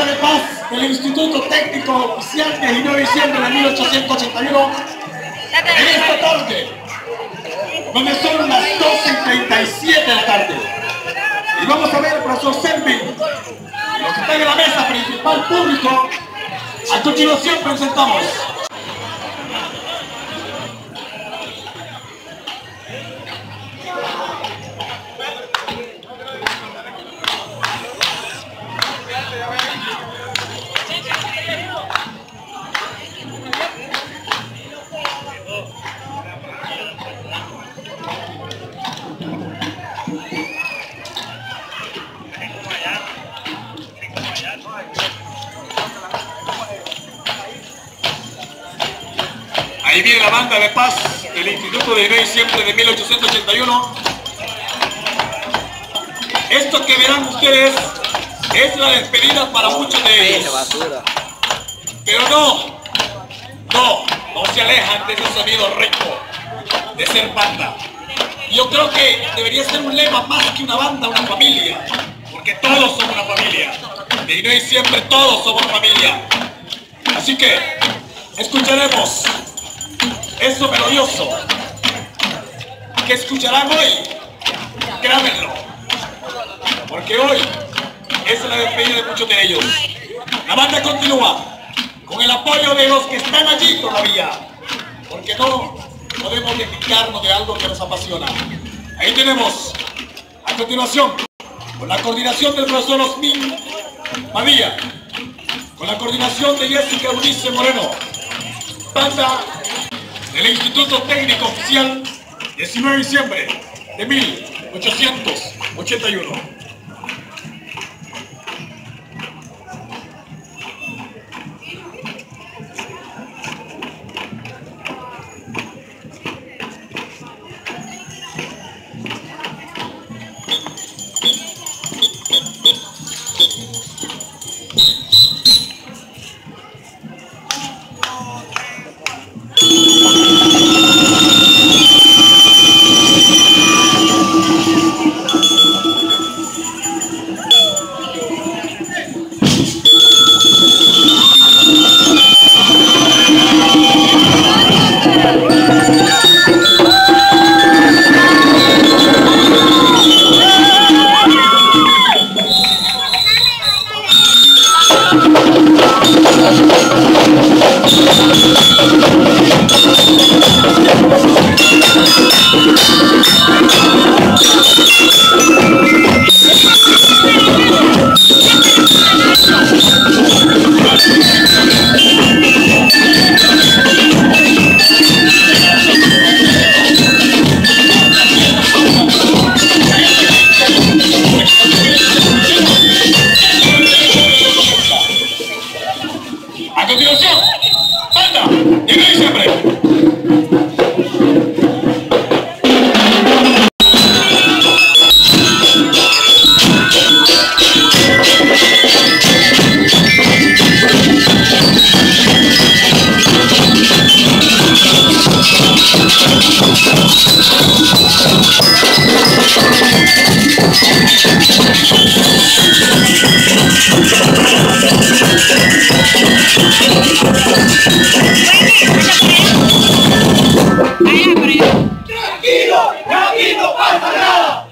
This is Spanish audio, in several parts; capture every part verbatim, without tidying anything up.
de paz del Instituto Técnico Oficial diecinueve de diciembre de mil ochocientos ochenta y uno, en esta tarde, donde son las doce y treinta y siete de la tarde. Y vamos a ver al profesor Selvin, los que están en la mesa principal público. A continuación presentamos Ahí viene la banda de paz del Instituto de diecinueve de diciembre de mil ochocientos ochenta y uno. Esto que verán ustedes es la despedida para muchos de ellos. Pero no, no, no se alejan de ese sonido rico de ser banda. Yo creo que debería ser un lema más que una banda, una familia. Porque todos somos una familia. De diecinueve de diciembre todos somos familia. Así que escucharemos eso melodioso que escucharán hoy. Grábenlo, porque hoy es la despedida de muchos de ellos. La banda continúa con el apoyo de los que están allí todavía, porque no podemos dedicarnos de algo que nos apasiona. Ahí tenemos a continuación, con la coordinación del profesor Osmin Padilla, con la coordinación de Jessica Eunice Moreno, banda del Instituto Técnico Oficial diecinueve de diciembre de mil ochocientos ochenta y uno. A continuación, banda diecinueve de diciembre. Tranquilo, aquí no pasa nada.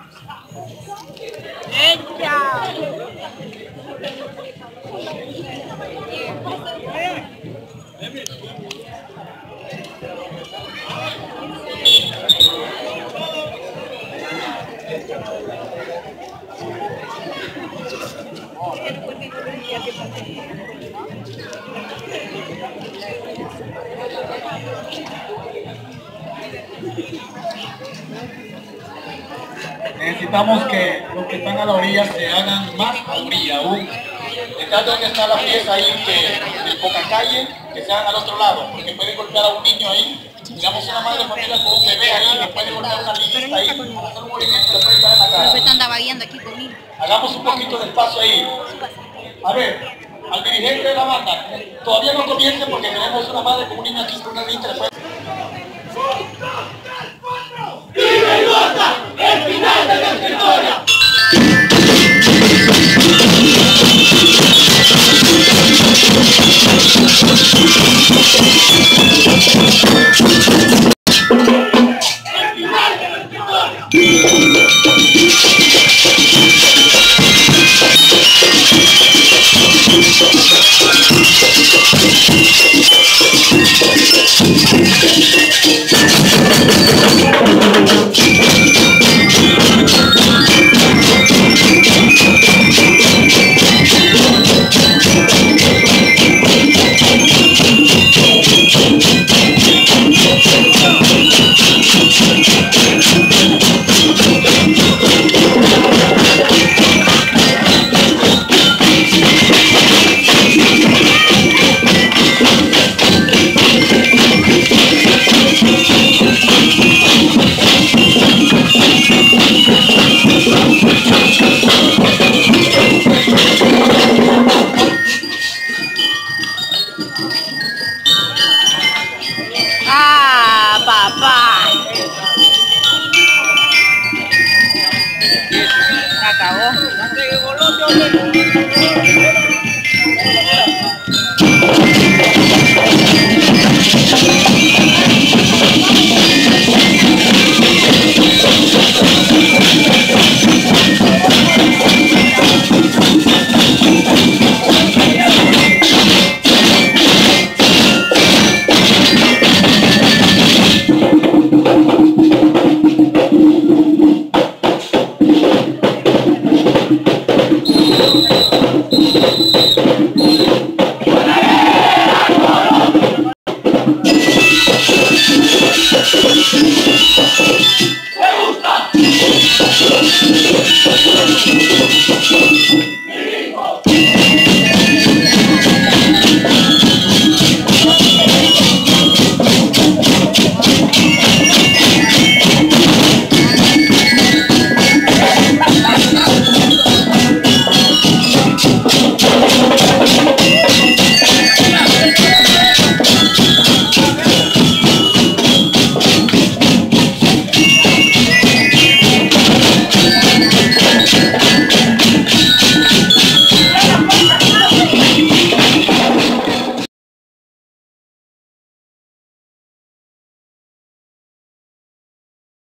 Necesitamos que los que están a la orilla se hagan más a la orilla aún. Detrás de donde está la pieza ahí que, de poca calle, que se hagan al otro lado, porque puede golpear a un niño ahí. Digamos una madre de familia con un bebé ahí, le puede golpear una niñita ahí, al hacer un movimiento le puede caer en la cara. Pero anda vagueando aquí conmigo. Hagamos un poquito de espacio ahí. A ver, al dirigente de la banda, todavía no comience porque tenemos una madre con un niño aquí, con una niña le puede... ¡Vive y goza! ¡El final de nuestra historia!